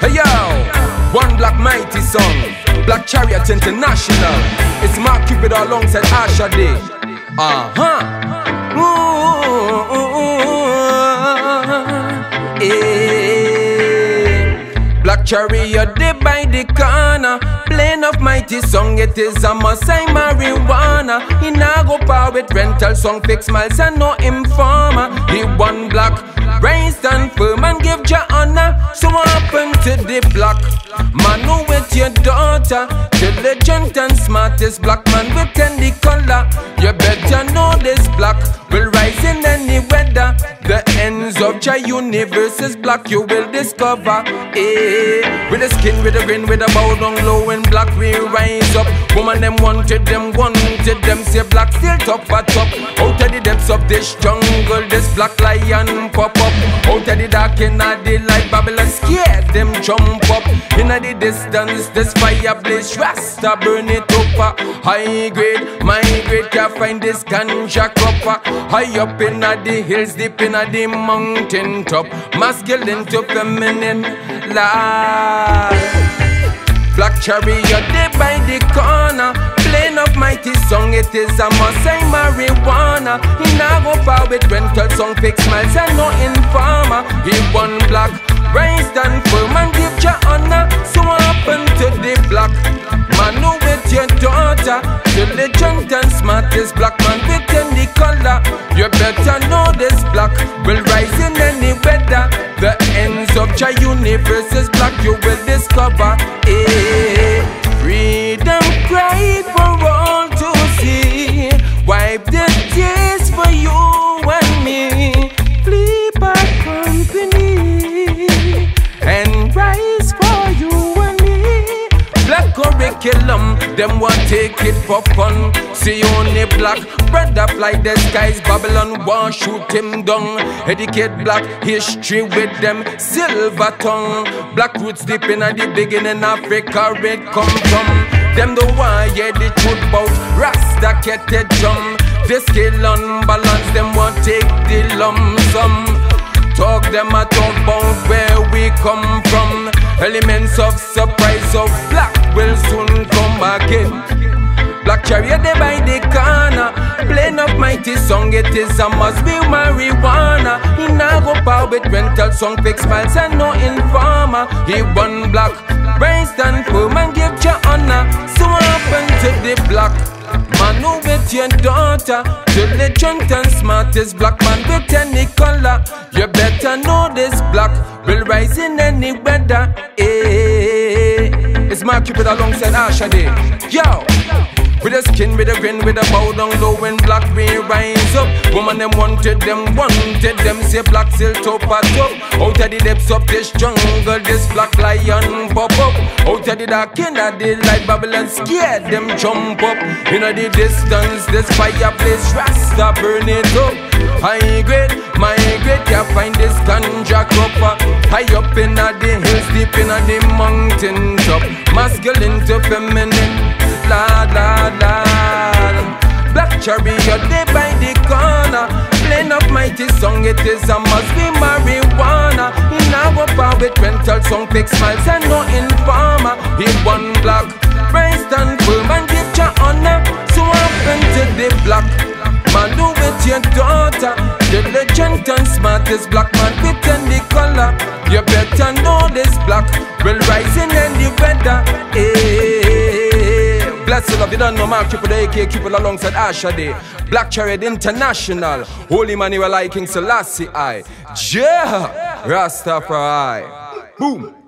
Hey yo, One Black Mighty song, Black Chariot International. It's Mark Cupid alongside Asha Day. Black Chariot Day by the corner, playing of mighty song. It is a must say marijuana. He now go power with rental song, fix miles and no informer. He one black, raised and firm and give Jah honor. So what happened to the black man who with your daughter? Diligent and smartest black man with any color. You better know this black will rise in any weather. The ends of Jah universe is black, you will discover. With a skin, with a grin, with a bow down low, and black we rise up. Woman them wanted them, say black still top for top. Out of the depths of this jungle, this black lion pop up. Out of the dark and the light, Babylon scared them jump up. In the distance, this fire blaze, Rasta burn it up. High grade, my grade, can't find this ganja copper. High up in the hills, deep in the mountain top. Masculine to feminine life. Black Chariot Day by the corner, playing of mighty song. It is a must say marijuana. He now go far with rental song, fix miles and no informer. He one black, raised and firm and give Jah honor. So what happened to the black man who with your daughter? Diligent and smartest black man with any color. You better know this black will rise in any weather. The ends of Jah universe is black, you will discover. Freedom cry for all to see. Wipe the tears for you and me. Flee back company and rise for you and me. Black curriculum, them want take it for fun. See only black, brother fly the skies. Babylon want shoot him down. Educate black history with them silver tongue. Black roots deep in the beginning, Africa it come from. Them the one hear the truth about Rasta get a jump. The scale unbalance, them want take the lump sum. Talk them a talk about where we come from. Elements of surprise of black will soon come again. Black Chariot Day by the corner, playing of mighty song. It is a must be marijuana. He now go power with rental song, fix miles and no informer. He one black, raised and firm and give Jah honor. So what happened to the black man who with your daughter? Diligent and smartest black man with any color. You better know this black will rise in any weather. It's Mark Cupid alongside Asha Day. Yo! With a skin, with a grin, with a bow down low, and black we rise up. Woman them wanted them, say black still top at top. Out of the depths of this jungle, this black lion pop up. Out of the dark and the light, Babylon scared them jump up. In the distance, this fireplace, Rasta burn it up. High grade, my grade, can't find this ganja copper. High up in the hills, deep in the mountain top. Masculine to feminine, lad, lad, lad. Black Chariot Day by the corner, playing of mighty song. It is a must be marijuana. He now go power with rental song, fix miles and no informer. He one black, raised and firm and give Jah honor. So what happened to the black man who with your daughter? Diligent and smartest black man with any color. You better know this black will rise in any weather. Bless the love, you don't know Mark Cupid, AK Cupid alongside Asha Day. Black Chariot International, Holy Manuel I King Selassie I. Jah Rastafari. Boom.